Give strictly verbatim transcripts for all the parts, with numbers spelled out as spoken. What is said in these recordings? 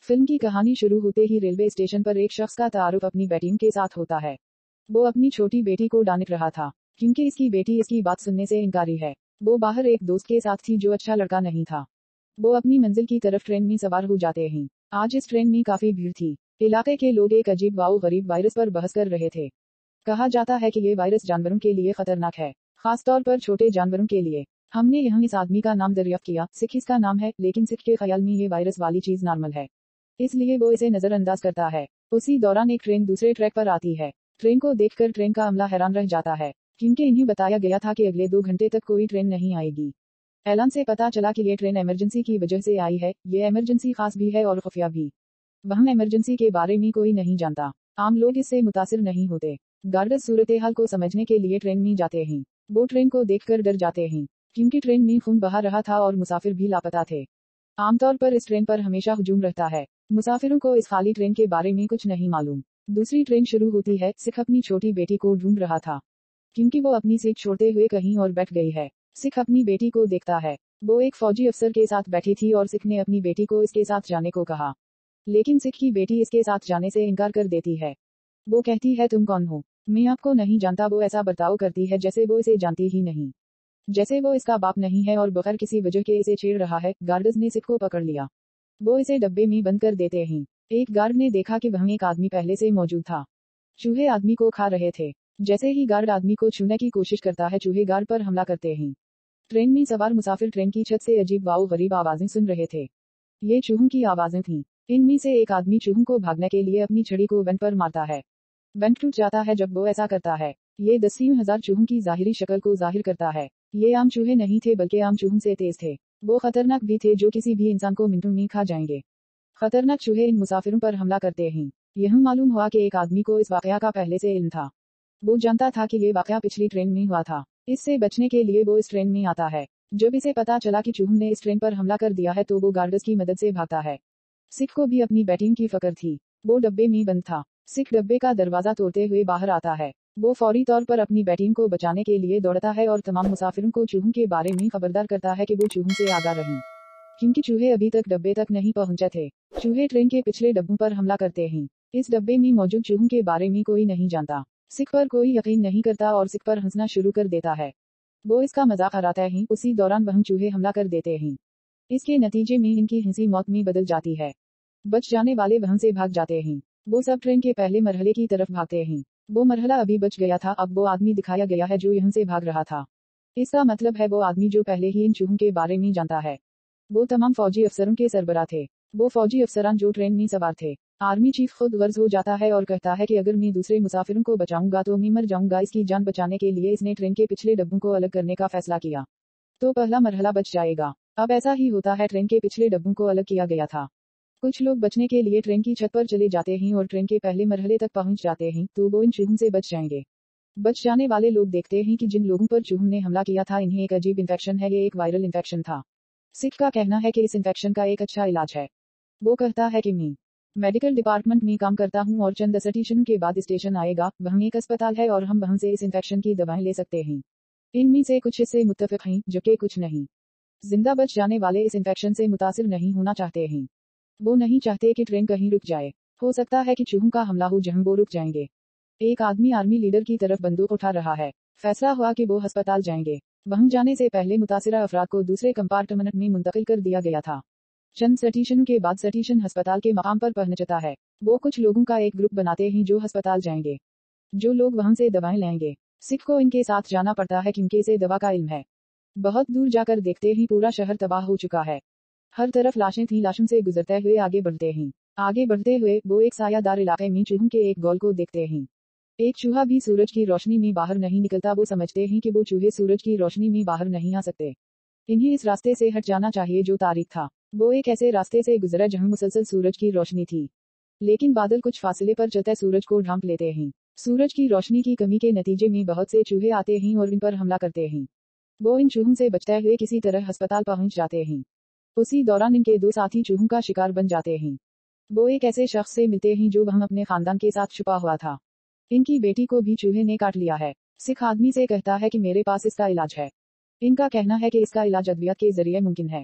Film की कहानी शुरू होते ही रेलवे स्टेशन पर एक शख्स का तारुफ अपनी बेटी के साथ होता है। वो अपनी छोटी बेटी को डांट रहा था क्योंकि इसकी बेटी इसकी बात सुनने से इनकारी है। वो बाहर एक दोस्त के साथ थी जो अच्छा लड़का नहीं था। वो अपनी मंजिल की तरफ ट्रेन में सवार हो जाते हैं। आज इस ट्रेन में काफी भीड़ थी। इलाके के लोग एक अजीब वाओ गरीब वायरस पर बहस कर रहे थे। कहा जाता है कि ये वायरस जानवरों के लिए खतरनाक है, खासतौर पर छोटे जानवरों के लिए। हमने यहाँ इस आदमी का नाम दरियाफ्त किया। सिख इसका नाम है, लेकिन सिख के ख्याल में ये वायरस वाली चीज नॉर्मल है, इसलिए वो इसे नजरअंदाज करता है। उसी दौरान एक ट्रेन दूसरे ट्रैक पर आती है। ट्रेन को देखकर ट्रेन का अमला हैरान रह जाता है क्योंकि इन्हें बताया गया था कि अगले दो घंटे तक कोई ट्रेन नहीं आएगी। ऐलान से पता चला कि ये ट्रेन इमरजेंसी की वजह से आई है। ये इमरजेंसी खास भी है और खुफिया भी। वहाँ इमरजेंसी के बारे में कोई नहीं जानता। आम लोग इससे मुतासिर नहीं होते। गार्ड्स सूरत हाल को समझने के लिए ट्रेन में जाते हैं। वो ट्रेन को देखकर डर जाते हैं क्योंकि ट्रेन में खून बहा रहा था और मुसाफिर भी लापता थे। आमतौर पर इस ट्रेन पर हमेशा हुजूम रहता है। मुसाफिरों को इस खाली ट्रेन के बारे में कुछ नहीं मालूम। दूसरी ट्रेन शुरू होती है। सिख अपनी छोटी बेटी को ढूंढ रहा था क्योंकि वो अपनी सीट छोड़ते हुए कहीं और बैठ गई है। सिख अपनी बेटी को देखता है। वो एक फौजी अफसर के साथ बैठी थी और सिख ने अपनी बेटी को इसके साथ जाने को कहा, लेकिन सिख की बेटी इसके साथ जाने से इनकार कर देती है। वो कहती है, तुम कौन हो? मैं आपको नहीं जानता। वो ऐसा बर्ताव करती है जैसे वो इसे जानती ही नहीं, जैसे वो इसका बाप नहीं है और बगैर किसी वजह के इसे छेड़ रहा है। गार्ड्स ने सिख को पकड़ लिया। वो इसे डब्बे में बंद कर देते हैं। एक गार्ड ने देखा कि वहाँ एक आदमी पहले से मौजूद था। चूहे आदमी को खा रहे थे। जैसे ही गार्ड आदमी को छूने की कोशिश करता है, चूहे गार्ड पर हमला करते हैं। ट्रेन में सवार मुसाफिर ट्रेन की छत से अजीब वाओ गरीब आवाजें सुन रहे थे। ये चूहों की आवाजें थीं। इनमें से एक आदमी चूहों को भागने के लिए अपनी छड़ी को वेंट पर मारता है। वेंट टूट जाता है जब वो ऐसा करता है। ये दसियों हजार चूहों की जाहिरी शक्ल को जाहिर करता है। ये आम चूहे नहीं थे, बल्कि आम चूहों से तेज थे। वो खतरनाक भी थे, जो किसी भी इंसान को मिनटों में खा जाएंगे। खतरनाक चूहे इन मुसाफिरों पर हमला करते हैं। यह मालूम हुआ कि एक आदमी को इस वाकया का पहले से इल्म था। वो जानता था कि ये वाकया पिछली ट्रेन में हुआ था। इससे बचने के लिए वो इस ट्रेन में आता है। जब इसे पता चला कि चूहों ने इस ट्रेन पर हमला कर दिया है, तो वो गार्ड्स की मदद से भागता है। सिख को भी अपनी बैटिंग की फिक्र थी। वो डब्बे में बंद था। सिख डब्बे का दरवाजा तोड़ते हुए बाहर आता है। वो फौरी तौर पर अपनी बैटिंग को बचाने के लिए दौड़ता है और तमाम मुसाफिरों को चूहों के बारे में खबरदार करता है कि वो चूहों से आगाह रहें, क्योंकि चूहे अभी तक डब्बे तक नहीं पहुंचे थे। चूहे ट्रेन के पिछले डब्बों पर हमला करते हैं। इस डब्बे में मौजूद चूहों के बारे में कोई नहीं जानता। सिख पर कोई यकीन नहीं करता और सिख पर हंसना शुरू कर देता है। वो इसका मजाक उड़ाते हैं। उसी दौरान वह चूहे हमला कर देते हैं। इसके नतीजे में इनकी हंसी मौत में बदल जाती है। बच जाने वाले वहां से भाग जाते हैं। वो सब ट्रेन के पहले मरहले की तरफ भागते हैं। वो मरहला अभी बच गया था। अब वो आदमी दिखाया गया है जो यहाँ से भाग रहा था। इसका मतलब है वो आदमी जो पहले ही इन चूहों के बारे में जानता है। वो तमाम फौजी अफसरों के सरबराह थे। वो फौजी अफसरान जो ट्रेन में सवार थे। आर्मी चीफ खुद गर्ज हो जाता है और कहता है कि अगर मैं दूसरे मुसाफिरों को बचाऊंगा तो मैं मर जाऊंगा। इसकी जान बचाने के लिए इसने ट्रेन के पिछले डब्बों को अलग करने का फैसला किया, तो पहला मरहला बच जाएगा। अब ऐसा ही होता है। ट्रेन के पिछले डब्बों को अलग किया गया था। कुछ लोग बचने के लिए ट्रेन की छत पर चले जाते हैं और ट्रेन के पहले मरहले तक पहुंच जाते हैं, तो वो इन चूहों से बच जाएंगे। बच जाने वाले लोग देखते हैं कि जिन लोगों पर चूहों ने हमला किया था, इन्हें एक अजीब इन्फेक्शन है। ये एक वायरल इन्फेक्शन था। सिख का कहना है कि इस इन्फेक्शन का एक अच्छा इलाज है। वो कहता है कि मैं मेडिकल डिपार्टमेंट में काम करता हूँ और चंद स्टेशन के बाद स्टेशन आएगा, वहाँ एक अस्पताल है और हम वहाँ से इस इन्फेक्शन की दवाएं ले सकते हैं। इनमें से कुछ इससे मुत्तफिक हैं, जबकि कुछ नहीं। जिंदा बच जाने वाले इस इन्फेक्शन से मुतासिर नहीं होना चाहते हैं। वो नहीं चाहते कि ट्रेन कहीं रुक जाए। हो सकता है कि चूहों का हमला हो जहां वो रुक जाएंगे। एक आदमी आर्मी लीडर की तरफ बंदूक उठा रहा है। फैसला हुआ कि वो अस्पताल जाएंगे। वहां जाने से पहले मुतासिरा अफराद को दूसरे कंपार्टमेंट में मुंतकिल कर दिया गया था। चंद स्टेशन के बाद स्टेशन अस्पताल के मकाम पर पहुंचता है। वो कुछ लोगों का एक ग्रुप बनाते हैं जो अस्पताल जाएंगे। जो लोग वहां से दवाएं लेंगे, सिख को इनके साथ जाना पड़ता है क्योंकि इसे दवा का इल्म है। बहुत दूर जाकर देखते ही पूरा शहर तबाह हो चुका है। हर तरफ लाशें थी। लाशों से गुजरते हुए आगे बढ़ते हैं। आगे बढ़ते हुए वो एक सायादार इलाके में चूहों के एक गोल को देखते हैं। एक चूहा भी सूरज की रोशनी में बाहर नहीं निकलता। वो समझते हैं कि वो चूहे सूरज की रोशनी में बाहर नहीं आ सकते। इन्हें इस रास्ते से हट जाना चाहिए जो तारीख था। वो एक ऐसे रास्ते से गुजरा जहां मुसलसल सूरज की रोशनी थी, लेकिन बादल कुछ फासले पर चलते सूरज को ढांप लेते हैं। सूरज की रोशनी की कमी के नतीजे में बहुत से चूहे आते हैं और इन पर हमला करते हैं। वो इन चूहों से बचते हुए किसी तरह अस्पताल पहुंच जाते हैं। उसी दौरान इनके दो साथी चूहों का शिकार बन जाते हैं। वो एक ऐसे शख्स से मिलते हैं जो वहां अपने खानदान के साथ छुपा हुआ था। इनकी बेटी को भी चूहे ने काट लिया है। सिख आदमी से कहता है कि मेरे पास इसका इलाज है। इनका कहना है कि इसका इलाज अद्वियात के जरिए मुमकिन है।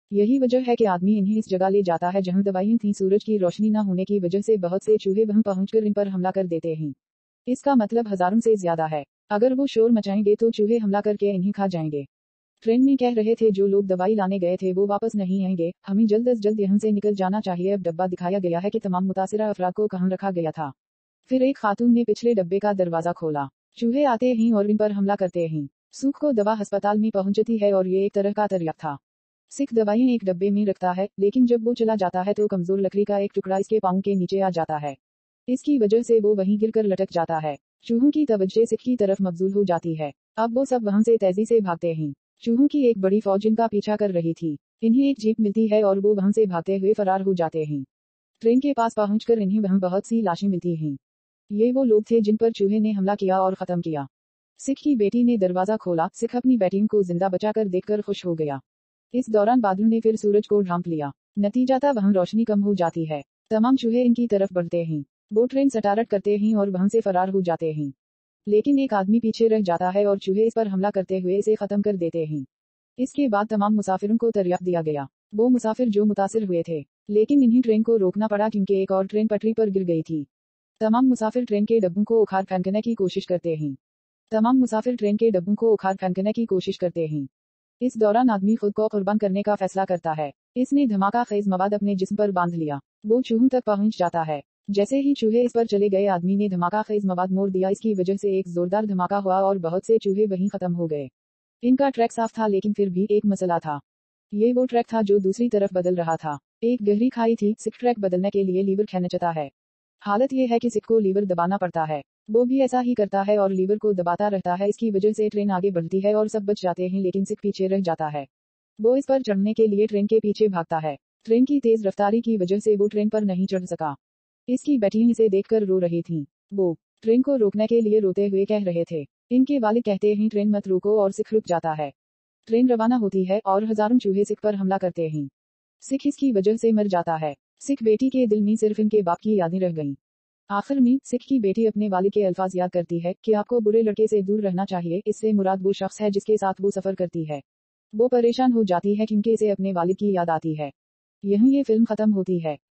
यही वजह है कि आदमी इन्हें इस जगह ले जाता है जहां दवाइयां थीं। सूरज की रोशनी न होने की वजह से बहुत से चूहे वहां पहुंचकर इन पर हमला कर देते हैं। इसका मतलब हजारों से ज्यादा है। अगर वो शोर मचाएंगे तो चूहे हमला करके इन्हें खा जाएंगे। ट्रेन में कह रहे थे जो लोग दवाई लाने गए थे वो वापस नहीं आएंगे, हमें जल्द अज जल्द यहाँ से निकल जाना चाहिए। अब डब्बा दिखाया गया है कि तमाम मुतासिरा अफराद को कहाँ रखा गया था। फिर एक खातून ने पिछले डब्बे का दरवाजा खोला। चूहे आते हैं और इन पर हमला करते हैं। सूख को दवा अस्पताल में पहुंचती है और ये एक तरह का तरियक था। सिख दवाइयां एक डब्बे में रखता है, लेकिन जब वो चला जाता है तो कमजोर लकड़ी का एक टुकड़ा इसके पाँव के नीचे आ जाता है। इसकी वजह से वो वहीं गिरकर लटक जाता है। चूहों की तवज्जो सिख की तरफ मबजूल हो जाती है। अब वो सब वहां से तेजी से भागते हैं। चूहों की एक बड़ी फौज इनका पीछा कर रही थी। इन्हें एक जीप मिलती है और वो वहां से भागते हुए फरार हो जाते हैं। ट्रेन के पास पहुंचकर इन्हें वहां बहुत सी लाशें मिलती हैं। ये वो लोग थे जिन पर चूहे ने हमला किया और खत्म किया। सिख की बेटी ने दरवाजा खोला। सिख अपनी बेटी को जिंदा बचाकर देखकर खुश हो गया। इस दौरान बादलों ने फिर सूरज को ढांप लिया। नतीजाता वहां रोशनी कम हो जाती है। तमाम चूहे इनकी तरफ बढ़ते हैं। वो ट्रेन सटारट करते हैं और वहां से फरार हो जाते हैं। लेकिन एक आदमी पीछे रह जाता है और चूहे इस पर हमला करते हुए इसे खत्म कर देते हैं। इसके बाद तमाम मुसाफिरों को तरियक दिया गया। वो मुसाफिर जो मुतासिर हुए थे, लेकिन इन्हीं ट्रेन को रोकना पड़ा क्योंकि एक और ट्रेन पटरी पर गिर गई थी। तमाम मुसाफिर ट्रेन के डब्बों को उखाड़ फेंकने की कोशिश करते हैं। तमाम मुसाफिर ट्रेन के डब्बों को उखाड़ फेंकने की कोशिश करते हैं। इस दौरान आदमी खुद को कुर्बान करने का फैसला करता है। इसने धमाका खेज मवाद अपने जिस्म पर बांध लिया। वो चूहों तक पहुंच जाता है। जैसे ही चूहे इस पर चले गए आदमी ने धमाका खेज मवाद मोड़ दिया। इसकी वजह से एक जोरदार धमाका हुआ और बहुत से चूहे वहीं खत्म हो गए। इनका ट्रैक साफ था, लेकिन फिर भी एक मसला था। ये वो ट्रैक था जो दूसरी तरफ बदल रहा था। एक गहरी खाई थी। सिख ट्रैक बदलने के लिए लीवर खींचता है। हालत यह है कि सिख को लीवर दबाना पड़ता है। वो भी ऐसा ही करता है और लीवर को दबाता रहता है। इसकी वजह से ट्रेन आगे बढ़ती है और सब बच जाते हैं, लेकिन सिख पीछे रह जाता है। वो इस पर चढ़ने के लिए ट्रेन के पीछे भागता है। ट्रेन की तेज रफ्तारी की वजह से वो ट्रेन पर नहीं चढ़ सका। इसकी बेटियां इसे देखकर रो रही थीं। वो ट्रेन को रोकने के लिए रोते हुए कह रहे थे। इनके वालिद कहते हैं ट्रेन मत रोको और सिख रुक जाता है। ट्रेन रवाना होती है और हजारों चूहे सिख पर हमला करते हैं। सिख इसकी वजह से मर जाता है। सिख बेटी के दिल में सिर्फ इनके बाप की यादें रह गईं। आखिर में सिख की बेटी अपने वालिद के अल्फाज याद करती है कि आपको बुरे लड़के से दूर रहना चाहिए। इससे मुराद वो शख्स है जिसके साथ वो सफर करती है। वो परेशान हो जाती है क्योंकि इसे अपने वालिद की याद आती है। यहीं ये फिल्म खत्म होती है।